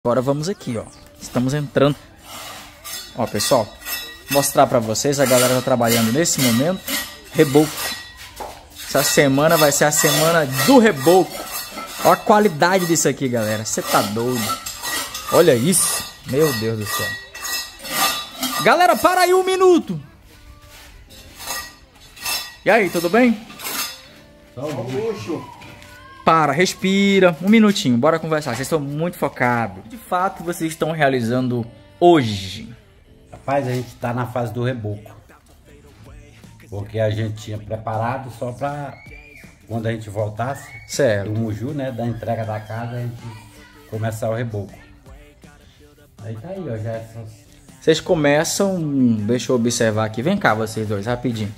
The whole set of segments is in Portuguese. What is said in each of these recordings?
Agora vamos aqui, ó. Estamos entrando. Ó, pessoal, mostrar pra vocês, a galera tá trabalhando nesse momento. Reboco. Essa semana vai ser a semana do reboco. Ó a qualidade disso aqui, galera. Você tá doido. Olha isso. Meu Deus do céu. Galera, para aí um minuto. E aí, tudo bem? Para, respira. Um minutinho, bora conversar. Vocês estão muito focados. De fato, vocês estão realizando hoje? Rapaz, a gente tá na fase do reboco. Porque a gente tinha preparado só pra quando a gente voltasse Certo. do Muju, né? Da entrega da casa, a gente começar o reboco. Aí tá aí, ó. Já é só... Vocês começam... Deixa eu observar aqui. Vem cá, vocês dois, rapidinho.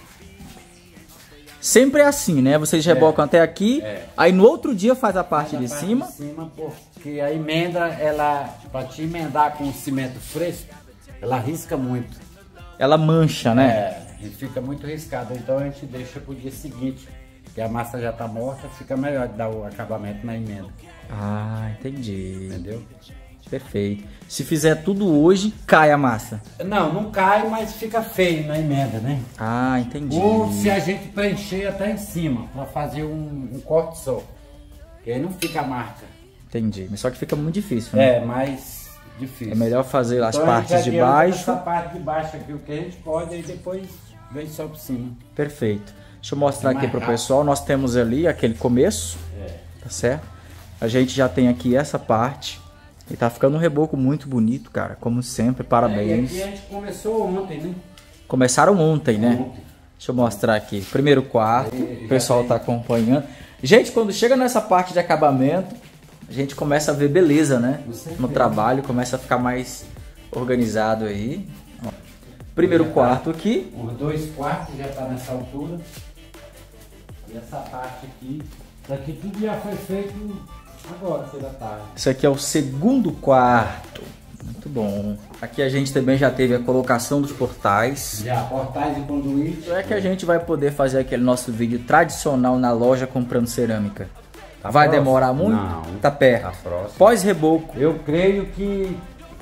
Sempre é assim, né? Vocês rebocam até aqui, aí no outro dia faz a parte de cima. Porque a emenda, ela, pra te emendar com cimento fresco, ela risca muito. Ela mancha, né? E fica muito riscado. Então a gente deixa pro dia seguinte, que a massa já tá morta, fica melhor de dar o acabamento na emenda. Ah, entendi. Entendeu? Perfeito. Se fizer tudo hoje, cai a massa. Não cai, mas fica feio na emenda, né? Ah, entendi. Ou se a gente preencher até em cima, para fazer um corte só. Que aí não fica a marca. Entendi. Mas só que fica muito difícil, né? É, mais difícil. É melhor fazer as Então, partes de baixo. Essa parte de baixo aqui, o que a gente pode, e depois vem só por cima. Perfeito. Deixa eu mostrar aqui pro pessoal. Nós temos ali aquele começo. Tá certo? A gente já tem aqui essa parte. E tá ficando um reboco muito bonito, cara. Como sempre, parabéns. E aqui a gente começou ontem, né? Começaram ontem, né? Ontem. Deixa eu mostrar aqui. Primeiro quarto. O pessoal tá acompanhando. Gente, quando chega nessa parte de acabamento, a gente começa a ver beleza, né? No trabalho, começa a ficar mais organizado aí. Ó. Primeiro quarto aqui. Os 2 quartos já tá nessa altura. E essa parte aqui. Daqui tudo já foi feito agora, cedo da tarde. Esse aqui é o segundo quarto. Muito bom. Aqui a gente também já teve a colocação dos portais. Já, portais e conduíte. É que a gente vai poder fazer aquele nosso vídeo tradicional na loja comprando cerâmica. Tá vai próximo? demorar muito? Não. Tá perto. Tá próximo. Pós-reboco. Eu creio que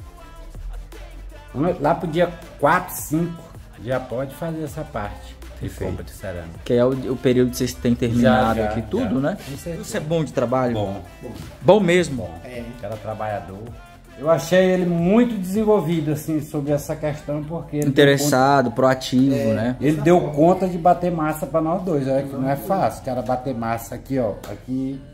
lá pro dia 4, 5 já pode fazer essa parte. Perfeito. Compra de cerâmica. Que é o período que vocês têm terminado Já, aqui tudo, né? Isso é bom de trabalho? Bom. Bom mesmo? Bom. Cada trabalhador. Eu achei ele muito desenvolvido, assim, sobre essa questão, porque... Ele interessado, proativo, né? Ele deu conta de bater massa para nós dois, olha que não é fácil, cara, bater massa aqui, ó, aqui